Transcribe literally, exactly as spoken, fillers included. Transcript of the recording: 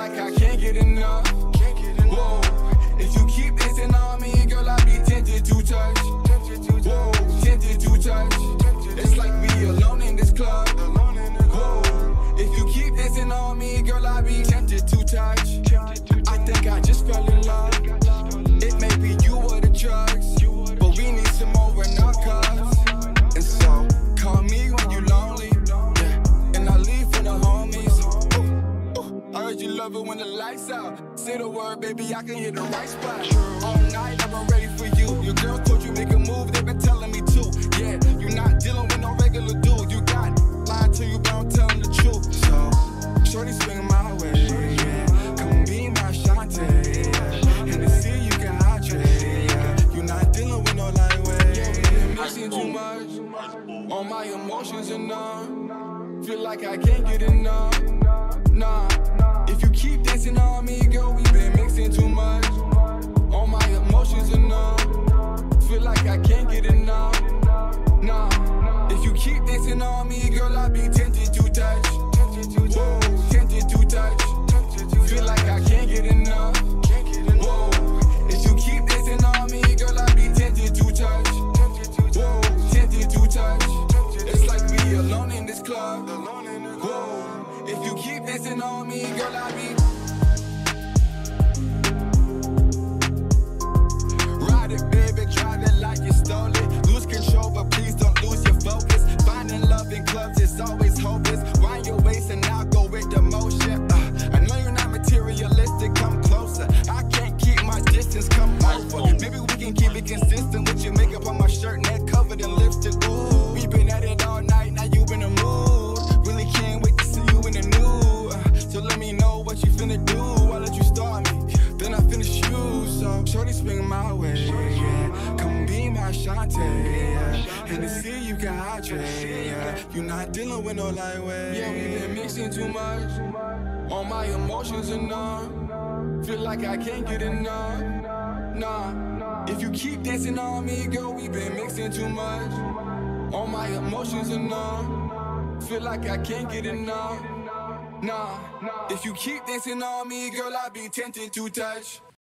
like I can't get enough. Whoa, if you keep dancing on me, girl, I be tempted to touch. Whoa, tempted to touch. It's like we alone in this club. Whoa, if you keep dancing on me, girl, I be tempted to touch. I think I just fell in love. It may be you or the drugs, but we need some more in our cups. And so, call me when you lonely, yeah. And I leave for the homies. Ooh, ooh. I heard you love it when the lights out. Say the word, baby, I can hit the right spot. All night, I've been ready for you. Your girl told you make a move, they've been telling me to. Yeah, you're not dealing with no regular dude. You got lying to you, but I'm telling the truth. So, shorty swing my way, yeah. Come be my Shantae, yeah. And to see you can hydrate, yeah. You're not dealing with no lightweight. Yeah, we been mixing too much. All my emotions are numb. Feel like I can't get enough. Nah, if you keep dancing on me, girl, we been mixing too much. All my emotions are numb. Feel like I can't get enough. Nah, if you keep dancing on me, girl, I be tempted to touch. Whoa, tempted to touch. Feel like I can't get enough. Whoa, if you keep dancing on me, girl, I be tempted to touch. Whoa, tempted to touch. It's like we alone in this club. Whoa, if you keep dancing on me, girl, I be ride it, baby, drive it like you stole it. Lose control, but please don't lose your focus. Finding love in clubs is always hopeless. Wind your waist and I'll go with the motion. Uh, I know you're not materialistic, come closer. I can't keep my distance, come over. Maybe we can keep it consistent with your makeup on my shirt, neck covered in lipstick. Ooh, we've been at it all night, now you in the mood. Really can't wait to see you in the nude. Uh, so let me know what you finna do. I'll let you start me, then I finish you. So shorty swing my way, yeah. Come be my Shantae, yeah. And to see you can hydrate, yeah. You're not dealing with no lightweight. Yeah, we been mixing too much. All my emotions are numb. Feel like I can't get enough. Nah, if you keep dancing on me, girl, we been mixing too much. All my emotions are numb. Feel like I can't get enough. Nah, if you keep dancing on me, girl, I be tempted to touch.